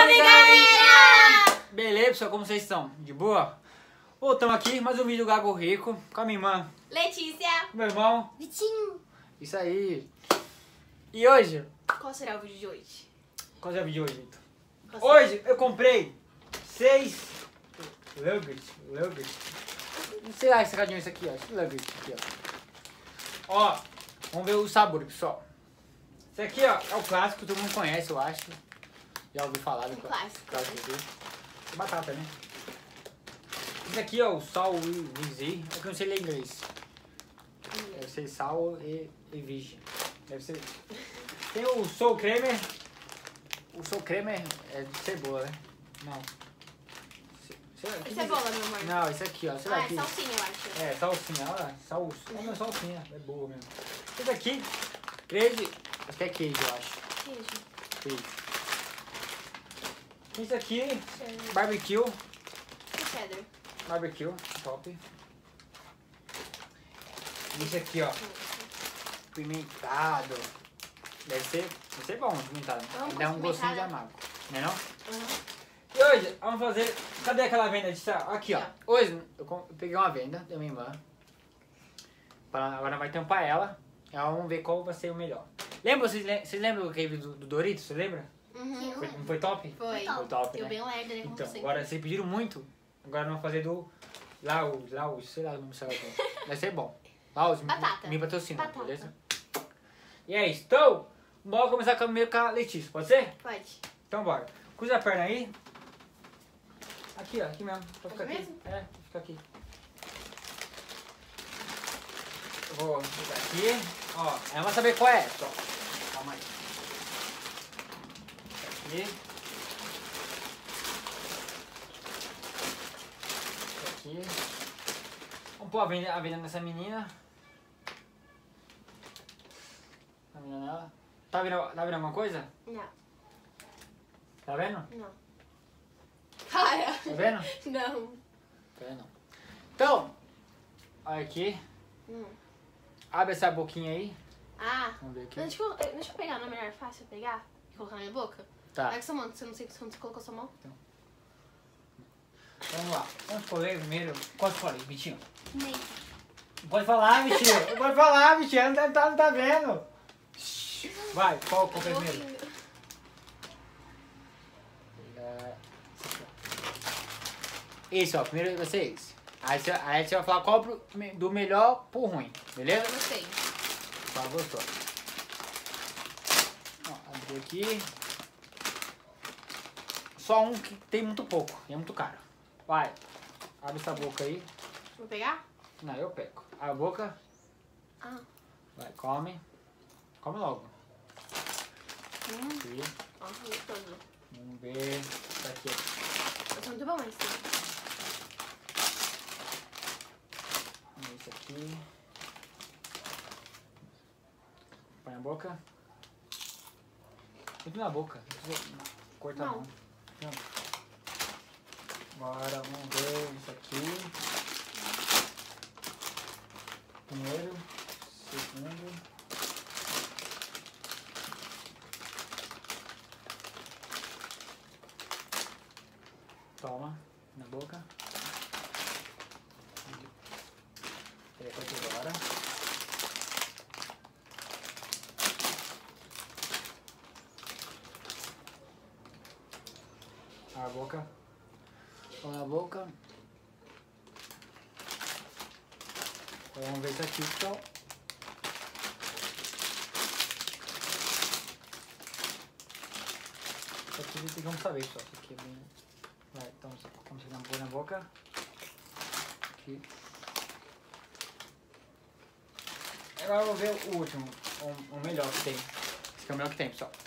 Salve, galera! Beleza, pessoal? Como vocês estão? De boa? Voltamos aqui, mais um vídeo do Gago Rico com a minha irmã Letícia! meu irmão. Vitinho! Isso aí. E hoje? Qual será o vídeo de hoje? Qual é o vídeo de hoje, Vitor? Qual será? Hoje eu comprei 6 nuggets. Não sei lá esse radinho isso aqui, ó. Esse nuggets aqui, ó. Ó, vamos ver o sabor, pessoal. Esse aqui, ó, é o clássico, todo mundo conhece, eu acho. Já ouvi falar do clássico. É batata, né? Esse aqui, ó, o sal e Vizzy. É que eu não sei ler inglês. Deve ser sal e Vigi. Deve ser. Tem o Soul Creamer. O Soul Creamer é de cebola, né? Não. É cebola, meu amor. Não, esse aqui, ó. Sei lá Ah, é aqui. salsinha, eu acho. É, salsinha, olha lá. É não, salsinha. É boa mesmo. Esse aqui, queijo. Acho que é queijo, eu acho. Queijo. Esse aqui, Cheddar. barbecue. E cheddar. Barbecue, top. Esse aqui, ó. Pimentado. Deve ser bom, pimentado. Vamos Dá um com gostinho de pimentada. amargo. Não é não? Uhum. E hoje, vamos fazer... Cadê aquela venda de sal? Aqui, ó. Aqui, Hoje, eu peguei uma venda da minha irmã. Agora vai tampar ela. Vamos ver qual vai ser o melhor. Lembra, vocês lembram do cave do Doritos? Você lembra? Uhum. Não foi top? Foi. Foi top, Eu né? bem lerda, né? Como Então, sempre. agora vocês pediram muito. Agora vamos fazer do Laus, sei lá o nome do celular. Vai ser bom. Laus, Batata. me patrocina, Batata. beleza? E é isso. Então, bora começar primeiro com a Letícia, pode ser? Pode. Então bora. Cruza a perna aí. Aqui, ó, aqui mesmo. Pode ficar Aqui aqui. mesmo? É, pode ficar aqui. Eu vou pegar aqui. Ó, aí vai saber qual é essa, ó. Calma aí. Aqui. Aqui. Vamos pôr a venda nessa menina. Tá vendo ela? Tá vendo alguma coisa? Não. Tá vendo? Não. Para. Tá vendo? Não. Tá vendo? Então, olha aqui. Abre essa boquinha aí. Ah. Vamos ver aqui. Deixa eu pegar, não é melhor fácil eu pegar e colocar na minha boca? Tá. Pega sua mão, você não sei quando você colocou sua mão. Vamos lá. Vamos escolher primeiro. Qual escolhe, Vitinho? Nem. Não pode falar, Vitinho. Não pode falar, Vitinho. Não tá vendo. Vai, qual é primeiro? Esse, ó. Primeiro vai ser esse. Aí você vai falar qual do melhor pro ruim. Beleza? Eu gostei. Tá, gostou. Ó, abri aqui. Só um que tem muito pouco. E é muito caro. Vai. Abre essa boca aí. Vou pegar? Não, eu pego. Abre a boca. Ah. Vai, come. Come logo. Aqui. Nossa, gostoso. Vamos ver. Tá aqui. Eu sou muito bom esse. Vamos ver isso aqui. Põe na boca. Muito na boca. Não precisa cortar Não. não. Agora vamos ver isso aqui. Primeiro. Segundo. Toma, na boca. Pega aqui agora. A boca. Põe na boca. Agora vamos ver isso aqui, então. Isso aqui vamos saber só. Isso aqui é bem... Vai, então vamos pôr na boca. Aqui. Agora eu vou ver o último, o melhor que tem. Esse aqui é o melhor que tem, pessoal.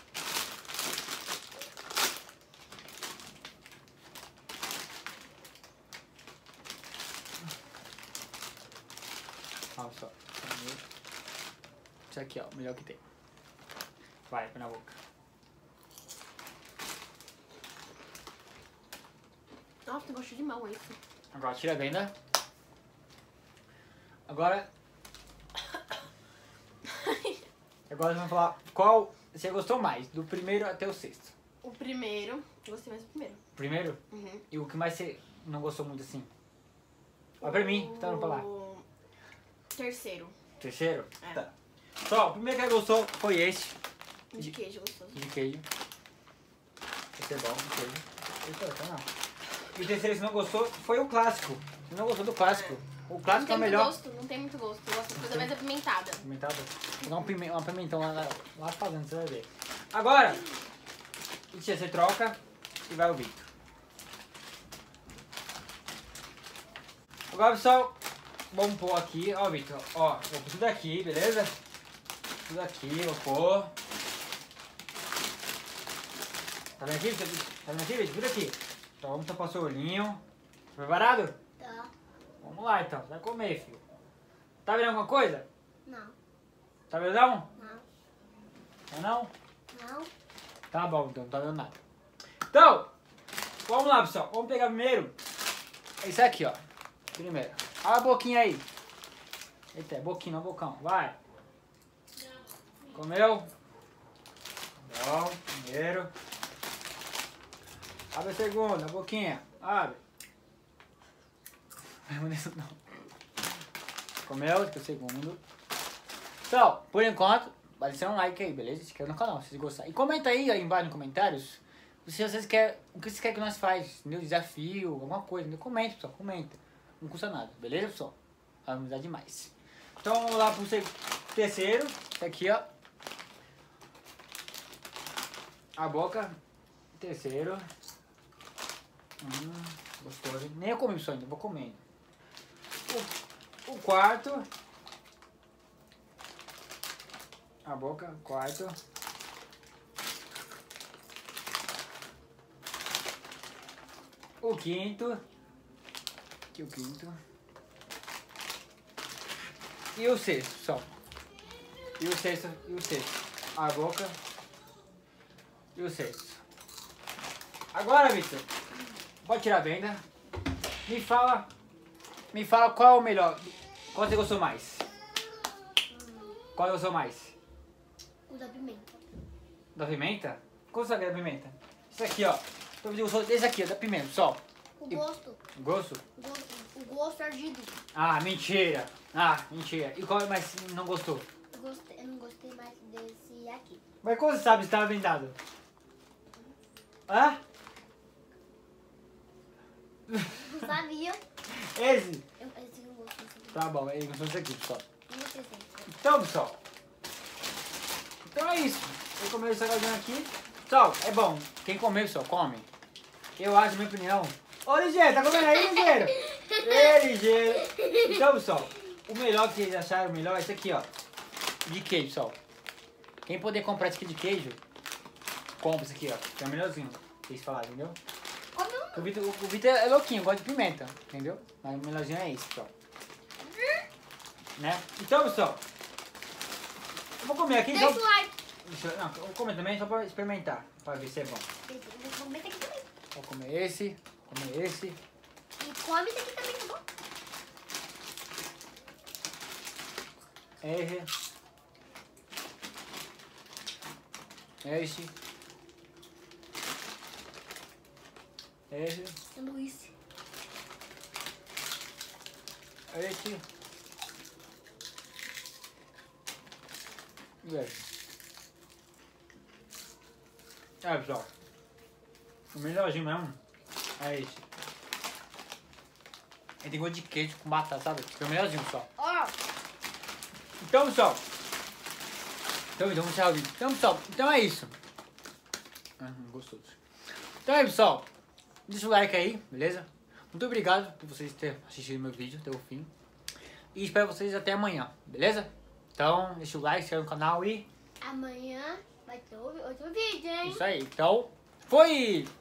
Olha só. Esse aqui, ó, o melhor que tem. Vai, põe na boca. Nossa, tem gosto de limão esse. Agora tira a venda. Agora Agora vamos falar qual você gostou mais, do primeiro até o sexto. O primeiro, gostei mais do primeiro. Primeiro? Uhum. E o que mais você não gostou muito assim? Olha pra mim, tá pra lá. O terceiro, Terceiro? É. Tá. Só, o primeiro que ela gostou foi esse, de queijo gostoso. de queijo. Esse é bom, de queijo. Esse é outro, não. E o terceiro que você não gostou foi o clássico. Você não gostou do clássico. O Não clássico é tem o muito melhor. gosto, não tem muito gosto. Eu gosto de coisa mais apimentada. Pimentado? Vou pegar uma pimentão lá fazendo, você vai ver. Agora, tia, você troca e vai o Victor. Agora, pessoal, vamos pôr aqui, ó, Victor, ó, vou pôr tudo aqui, beleza? Tudo aqui, vou pôr. Tá vendo aqui, Victor? Tá vendo aqui, Victor? Tudo aqui. Então, vamos tapar seu olhinho. Tá preparado? Tá. Vamos lá, então. Você vai comer, filho. Tá vendo alguma coisa? Não. Tá vendo não? Não. Tá não? Não. Tá bom, então não tá vendo nada. Então, vamos lá, pessoal. Vamos pegar primeiro esse aqui, ó. Primeiro. Olha a boquinha aí. Eita, é boquinha, não bocão. Vai. Comeu? Bom, primeiro. Abre a segunda, a boquinha. Abre. Não. Comeu, esse é o segundo. Então, por enquanto, vai deixar um like aí, beleza? Se inscreve no canal, se vocês gostarem. E comenta aí embaixo nos comentários se vocês querem, o que vocês querem que nós faz, entendeu? Desafio, alguma coisa, entendeu? Comenta, pessoal, comenta. Não custa nada, beleza, pessoal? Vamos dar demais. Então vamos lá pro terceiro. Esse aqui, ó. A boca. Terceiro. Gostoso. Nem eu comi isso ainda, vou comendo. O quarto. A boca, quarto. O quinto. Aqui o quinto. E o sexto, só. E o sexto, e o sexto. A boca. E o sexto. Agora, Victor, pode tirar a venda. Me fala qual é o melhor. Qual você gostou mais? Qual você gostou mais? O da pimenta. Da pimenta? Qual você da pimenta? Isso aqui, ó. Então você gostou desse aqui, ó, da pimenta, só. O gosto. Gosto? O gosto ardido. Ah, mentira. Ah, mentira. E qual mais não gostou? Eu não gostei mais desse aqui. Mas como você sabe se estava vendado? Hã? Não sabia. Esse? Esse eu gostei. Tá bom, ele gostou desse aqui, pessoal. Não gostei desse. Então, pessoal. Então é isso. Eu comi esse salgadinho aqui. Pessoal, é bom. Quem comer, pessoal, come. Eu acho, minha opinião. Ô, Ligeiro, tá comendo aí, Ligeiro? Ei, Ligeiro. Então, pessoal, o melhor que eles acharam, o melhor é esse aqui, ó. De queijo, pessoal. Quem puder comprar esse aqui de queijo, compra esse aqui, ó. Que é o melhorzinho. Que eles falaram, entendeu? Come um. O Vitor é louquinho, gosta de pimenta, entendeu? Mas o melhorzinho é esse, pessoal. Né? Então, pessoal, eu vou comer aqui. Deixa o like. Não, eu vou comer também só pra experimentar, pra ver se é bom. Comenta aqui também. Vou comer esse, comer esse. E come esse aqui também, tá bom? Esse. Esse. Esse. Sanduíche. Esse. E esse. É, pessoal. O melhorzinho mesmo é esse. Ele tem gosto de queijo com batata, sabe? É o melhorzinho, pessoal. Ó. Então, pessoal. Então, vamos encerrar o vídeo. Então, pessoal, então é isso. Gostoso. Então é, pessoal. Deixa o like aí, beleza? Muito obrigado por vocês terem assistido meu vídeo até o fim. E espero vocês até amanhã, beleza? Então, deixa o like, se inscreve no canal e... Amanhã vai ter outro vídeo, hein? Isso aí. Então, foi!